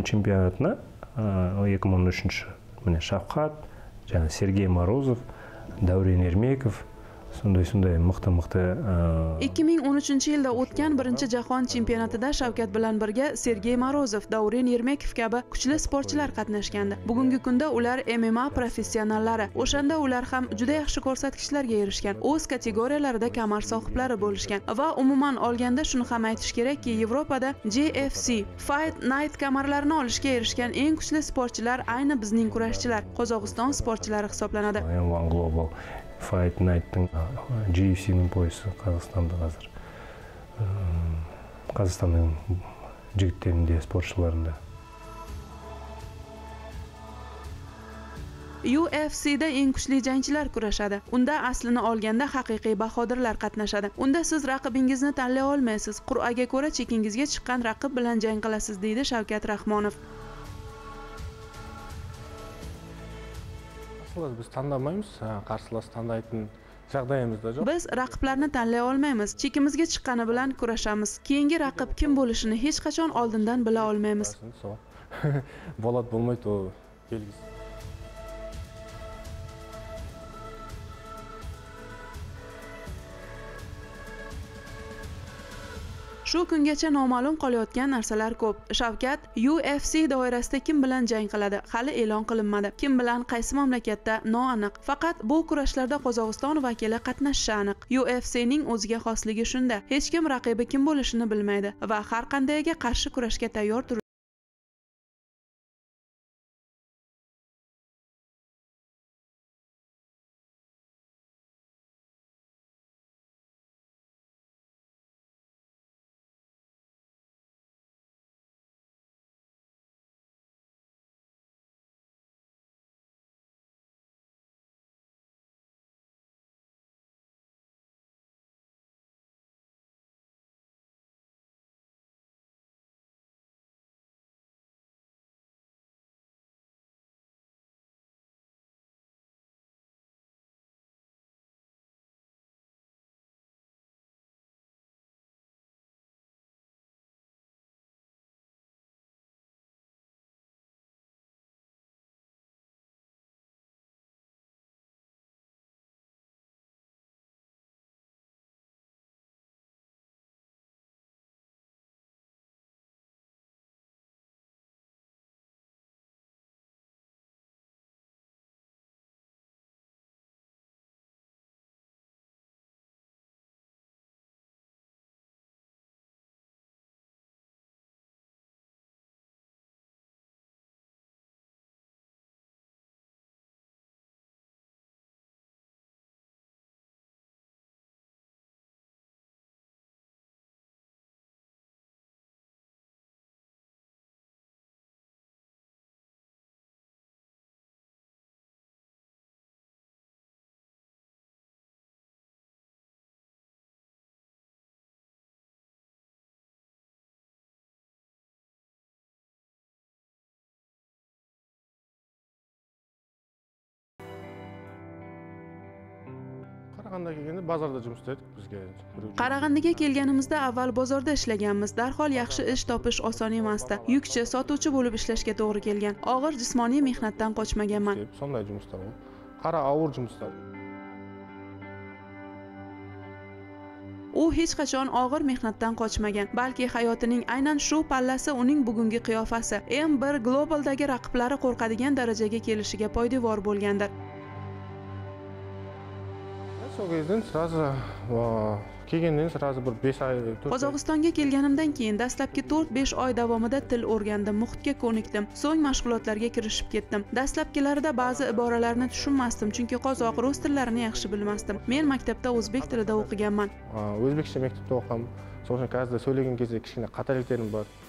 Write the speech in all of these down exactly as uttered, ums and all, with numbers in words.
чемпионатына екі мың он үшінші міне Шавқат, жаңа Сергей Морозов, Дәурен Ермеков, сондай-сондай мықты-мықты. ikki ming o'n uchinchi yilda o'tgan birinchi jahon chempionatida Shavkat bilan birga Sergey Morozov, Davren Yermekov kabi kuchli sportchilar qatnashgandi. Bugungi kunda ular M M A professionallari. O'shanda ular ham juda yaxshi ko'rsatkichlarga erishgan. O'z kategoriyalarida kamar sohiblari bo'lishgan va umuman olganda shuni ham aytish kerakki, Yevropada J F C Fight Night kamarlarini olishga erishgan eng kuchli sportchilar ayni bizning kurashchilar, Qozog'iston sportchilari hisoblanadi. Fight Night'ın G F C'nin poyası Қазақстанда қазір. Қазақстанның жігіттерінде, спортшыларында. U F C'da eng kuchli jangchilar kurashadi. Unda aslini olganda haqiqiy bahodirlar qatnashadi. Unda siz raqibingizni tanlay olmaysiz. Qur'aga ko'ra chekingizga chiqqan raqib bilan jang qilasiz, deydi Shavkat Rahmonov. Biz tanlamaymiz, qarshilasi tanlaydigan жағдайымызда жоқ. Biz raqiblarni tanlay olmaymiz. Chekimizga chiqqani bilan kurashamiz. Keyingi raqib kim bo'lishini hech qachon oldindan bila olmaymiz. Bo'ladi, bo'lmaydi, u belgisi. Shu kungacha noma'lum qolayotgan narsalar ko'p. Shavkat U F C doirasida kim bilan jang qiladi? Hali e'lon qilinmadi. Kim bilan qaysi mamlakatda noaniq. Faqat bu kurashlarda Qozog'iston vakili qatnashishi aniq. U F C'ning o'ziga xosligi shunda. Hech kim raqibi kim bo'lishini bilmaydi va har qandayga qarshi kurashga tayyor turadi. Qarag'andaga kelganda bozorda жұмыс істедік bizga. Qarag'andaga kelganimizda avval bozorda ishlaganmiz. Darhol yaxshi ish topish oson emasdi. Yukchi, sotuvchi bo'lib ishlashga to'g'ri kelgan. Og'ir jismoniy mehnatdan qochmaganman. Sonday жұмыстар ғой. Qara og'ir жұмыстар. U hech qachon og'ir mehnatdan qochmagan, balki hayotining aynan shu pallasi uning bugungi qiyofasi M bir Globaldagi raqiblari qo'rqadigan darajaga kelishiga poydevor bo'lgandir. Qozog'istonga kelganimdan keyin dastlabki to'rt besh oy davomida til o'rgandim, muhitga ko'nikdim. So'ng mashg'ulotlarga kirishib ketdim. Dastlabkilarida ba'zi iboralarni tushunmasdim, chunki qozoq, rus tillarini yaxshi bilmasdim. Men maktabda o'zbek tilida o'qiganman. O'zbekcha maktabda o'qim. So'ng qayerda so'ylagan кезде kichkina xatoliklerim bor.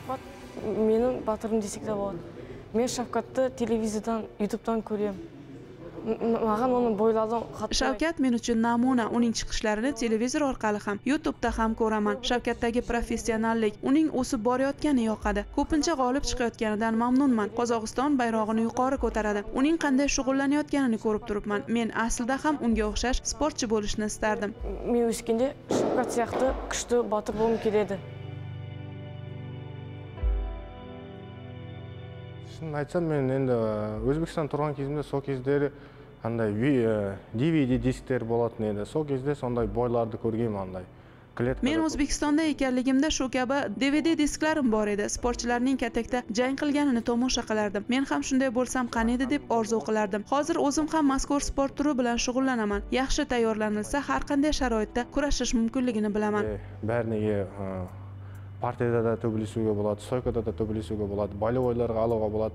Shavkat mening batirim desek de болады. Men Shavkatni televizordan, YouTube'dan ko'raman. Mаған uni bo'yladim. Shavkat men uchun namuna. Uning chiqishlarini televizor orqali ham, YouTube'da ham ko'raman. Shavkatdagi professionallik, uning o'sib borayotgani yoqadi. Ko'pincha g'olib chiqayotganidan mamnunman. Qozog'iston bayrog'ini yuqori ko'taradi. Uning qanday shug'ullanayotganini ko'rib turibman. Men aslida ham unga o'xshash sportchi bo'lishni istardim. Men o'sganda Shavkat сияқты kuchli botir bo'lgim keladi. Шынын айтсам, мен енді Өзбекстан тұрған кезімде сол кездері андай ди ви ди дисктер болатын еді. Сол кезде сондай бойларды көргенмін андай. Men O'zbekistonda ekanligimda shu kabi D V D disklarim bor edi. Sportchilarning katakda jang qilganini tomosha qilardim. Men ham shunday bo'lsam qani edi deb orzu qilardim. Hozir o'zim ham mazkur sport turi bilan shug'ullanaman. Yaxshi tayyorlanilsa, har qanday sharoitda kurashish mumkinligini bilaman. Бәрінеге партияда да төбелесуге болады, стойкада да төбелесуге болады, болевойларға алуға болады.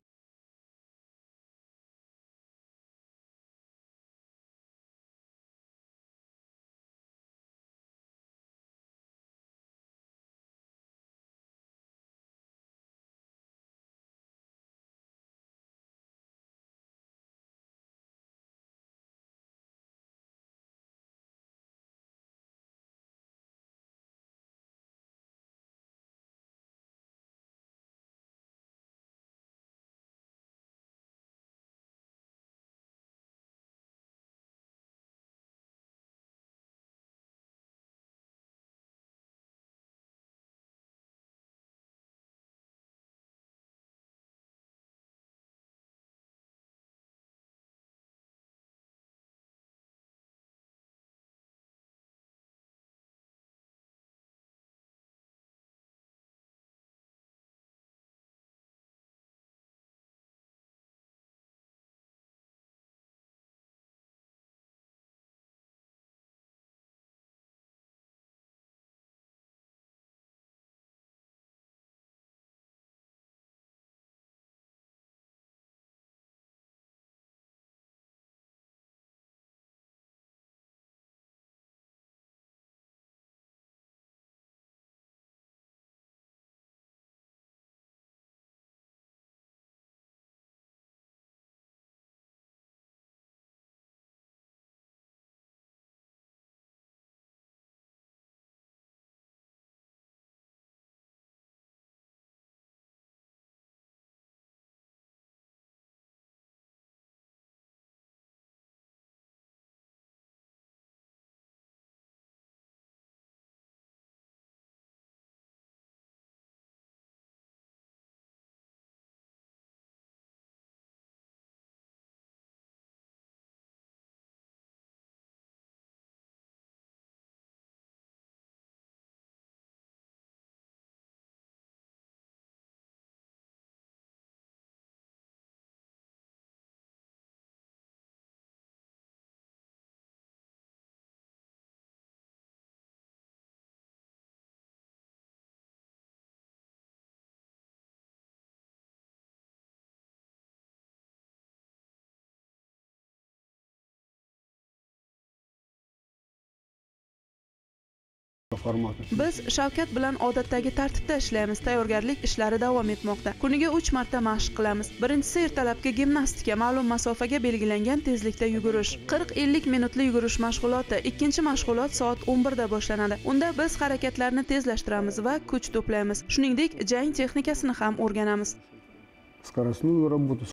Biz Shavkat bilan odatdagi tartibda ishlaymiz. Tayyorgarlik ishlari davom etmoqda. Kuniga uch marta mashq qilamiz. Birinchisi ertalabki gimnastika, ma'lum masofaga belgilangan tezlikda yugurish. qirq ellik minutli yugurish mashg'uloti. Ikkinchi mashg'ulot soat o'n birda boshlanadi. Unda biz harakatlarni tezlashtiramiz va kuch to'playmiz. Shuningdek, jang texnikasini ham o'rganamiz. Скоростную работу.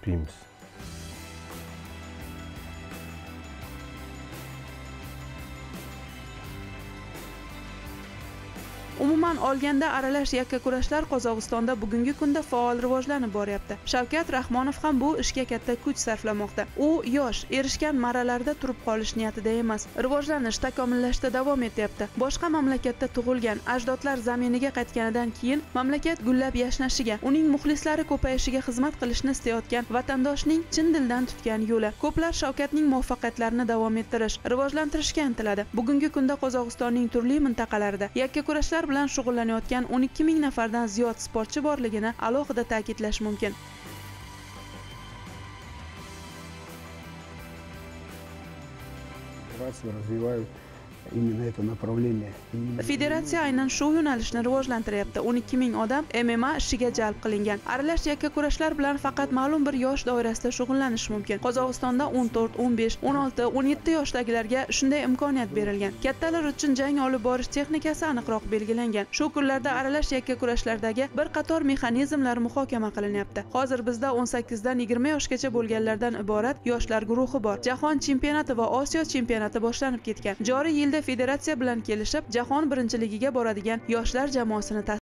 kutyapmiz. Umuman olganda aralash yakkakurashlar Qozog'istonda bugungi kunda faol rivojlanib boryapti. Shavkat Rahmonov ham bu ishga katta kuch sarflamoqda. U yosh, erishgan marralarda turib qolish niyatida emas, rivojlanish, takomillashda davom etyapti. Boshqa mamlakatda tug'ilgan, ajdodlar zaminiga qaytganidan keyin mamlakat gullab-yashnashiga, uning muxlislari ko'payishiga xizmat qilishni istayotgan vatandoshning chin dildan tutgan yo'li. Ko'plar Shavkatning muvaffaqiyatlarini davom ettirish, rivojlantirishga intiladi. Bugungi kunda Qozog'istonning turli mintaqalarida yakkakurashlar bilan shug'ullanayotgan o'n ikki ming nafardan ziyod sportchi borligini alohida ta'kidlash mumkin. Развивают именно это направление. Federatsiya aynan shu yo'nalishni rivojlantiryapti. o'n ikki ming odam M M A ishiga jalb qilingan. Aralash yakkakurashlar bilan faqat ma'lum bir yosh doirasida shug'ullanish mumkin. Qozog'istonda o'n to'rt, o'n besh, o'n olti, o'n yetti yoshdagilarga shunday imkoniyat berilgan. Kattalar uchun jang olib borish texnikasi aniqroq belgilangan. Shu kunlarda aralash yakkakurashlardagi bir qator mexanizmlar muhokama qilinyapti. Hozir bizda o'n sakkizdan yigirma yoshgacha bo'lganlardan iborat yoshlar guruhi bor. Jahon chempionati va Osiyo chempionati boshlanib ketgan. Joriy yilda federatsiya bilan kelishib, jahon birinchiligiga boradigan yoshlar jamoasini